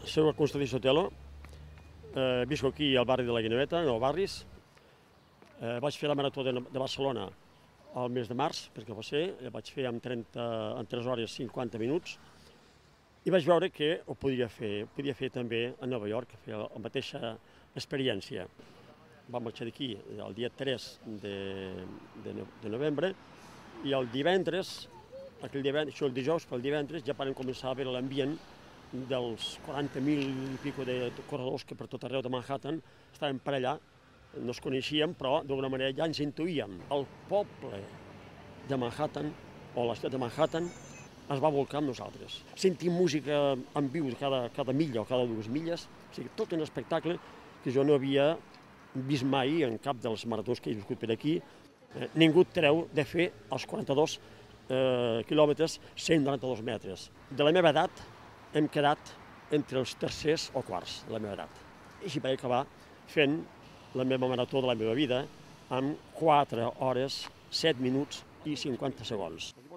Soc Constantí Sotelo, visc aquí al barri de la Guineueta, Nou Barris. Vaig fer la marató de Barcelona al mes de març, perquè va ser, vaig fer en 3 hores 50 minuts, i vaig veure que ho podia fer també a Nova York, fer la mateixa experiència. Vam marxar d'aquí el dia 3 de novembre, i el divendres, això el dijous, però el divendres ja vam començar a veure l'ambient dels 40.000 i pico de corredors que per tot arreu de Manhattan estaven per allà. No es coneixíem, però d'alguna manera ja ens intuïem. El poble de Manhattan, o la ciutat de Manhattan, es va volcar amb nosaltres. Sentim música en viu cada milla o cada 2 milles, o sigui, tot un espectacle que jo no havia vist mai en cap dels maratons que he viscut per aquí. Ningú treu de fer els 42 quilòmetres 192 metres. De la meva edat hem quedat entre els tercers o quarts de la meva edat. I així vaig acabar fent la meva marató de la meva vida amb 4 hores, 7 minuts i 50 segons.